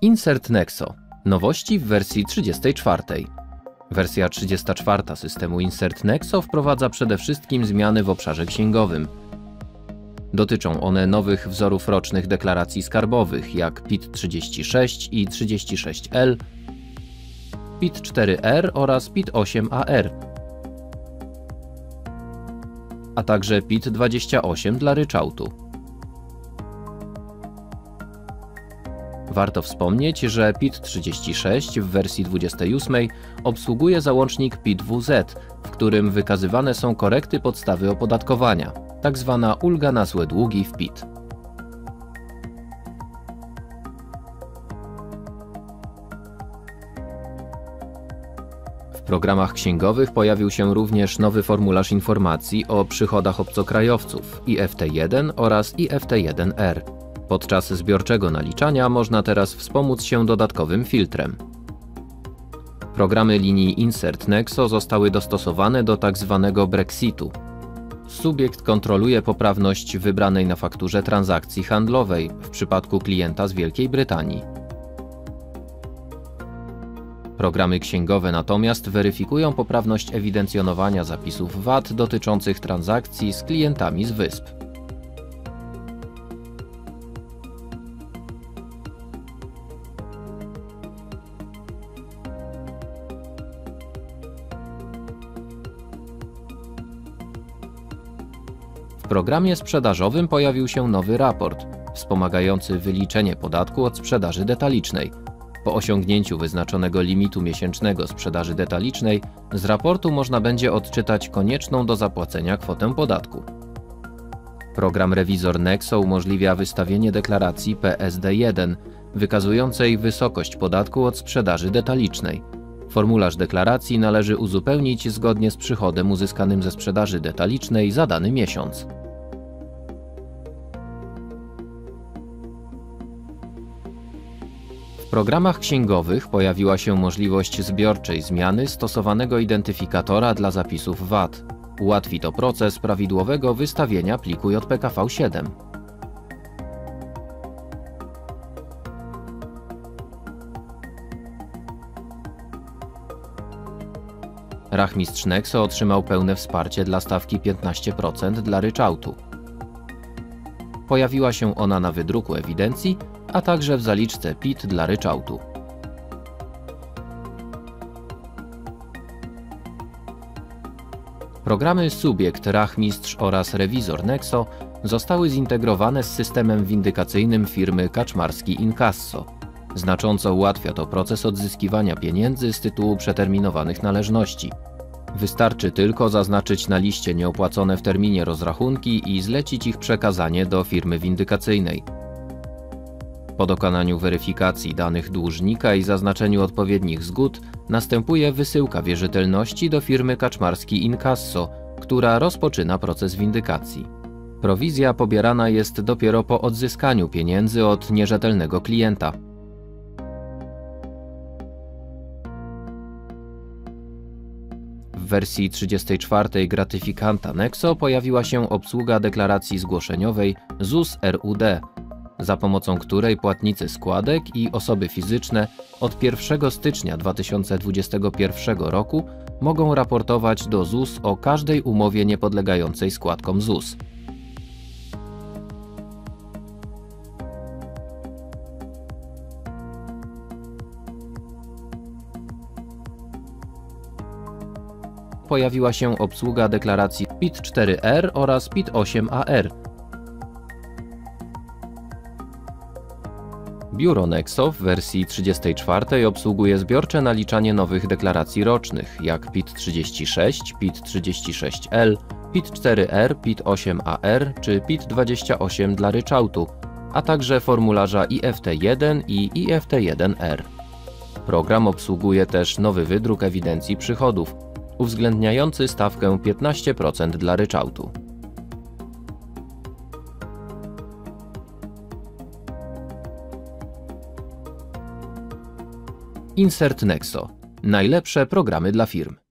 Insert Nexo. Nowości w wersji 34. Wersja 34 systemu Insert Nexo wprowadza przede wszystkim zmiany w obszarze księgowym. Dotyczą one nowych wzorów rocznych deklaracji skarbowych jak PIT-36 i 36L, PIT-4R oraz PIT-8AR, a także PIT-28 dla ryczałtu. Warto wspomnieć, że PIT-36 w wersji 28 obsługuje załącznik PIT-WZ, w którym wykazywane są korekty podstawy opodatkowania, tzw. ulga na złe długi w PIT. W programach księgowych pojawił się również nowy formularz informacji o przychodach obcokrajowców IFT1 oraz IFT1R. Podczas zbiorczego naliczania można teraz wspomóc się dodatkowym filtrem. Programy linii Insert Nexo zostały dostosowane do tzw. Brexitu. Subiekt kontroluje poprawność wybranej na fakturze transakcji handlowej w przypadku klienta z Wielkiej Brytanii. Programy księgowe natomiast weryfikują poprawność ewidencjonowania zapisów VAT dotyczących transakcji z klientami z wysp. W programie sprzedażowym pojawił się nowy raport, wspomagający wyliczenie podatku od sprzedaży detalicznej. Po osiągnięciu wyznaczonego limitu miesięcznego sprzedaży detalicznej, z raportu można będzie odczytać konieczną do zapłacenia kwotę podatku. Program Rewizor Nexo umożliwia wystawienie deklaracji PSD1, wykazującej wysokość podatku od sprzedaży detalicznej. Formularz deklaracji należy uzupełnić zgodnie z przychodem uzyskanym ze sprzedaży detalicznej za dany miesiąc. W programach księgowych pojawiła się możliwość zbiorczej zmiany stosowanego identyfikatora dla zapisów VAT. Ułatwi to proces prawidłowego wystawienia pliku JPKV7. Rachmistrz Nexo otrzymał pełne wsparcie dla stawki 15% dla ryczałtu. Pojawiła się ona na wydruku ewidencji, a także w zaliczce PIT dla ryczałtu. Programy Subiekt, Rachmistrz oraz Rewizor Nexo zostały zintegrowane z systemem windykacyjnym firmy Kaczmarski Inkasso. Znacząco ułatwia to proces odzyskiwania pieniędzy z tytułu przeterminowanych należności. Wystarczy tylko zaznaczyć na liście nieopłacone w terminie rozrachunki i zlecić ich przekazanie do firmy windykacyjnej. Po dokonaniu weryfikacji danych dłużnika i zaznaczeniu odpowiednich zgód następuje wysyłka wierzytelności do firmy Kaczmarski Inkasso, która rozpoczyna proces windykacji. Prowizja pobierana jest dopiero po odzyskaniu pieniędzy od nierzetelnego klienta. W wersji 34 gratyfikanta Nexo pojawiła się obsługa deklaracji zgłoszeniowej ZUS-RUD, za pomocą której płatnicy składek i osoby fizyczne od 1 stycznia 2021 roku mogą raportować do ZUS o każdej umowie niepodlegającej składkom ZUS. Pojawiła się obsługa deklaracji PIT-4R oraz PIT-8AR. Biuro Nexo w wersji 34 obsługuje zbiorcze naliczanie nowych deklaracji rocznych, jak PIT-36, PIT-36L, PIT-4R, PIT-8AR czy PIT-28 dla ryczałtu, a także formularza IFT1 i IFT1R. Program obsługuje też nowy wydruk ewidencji przychodów, uwzględniający stawkę 15% dla ryczałtu. Insert Nexo. Najlepsze programy dla firm.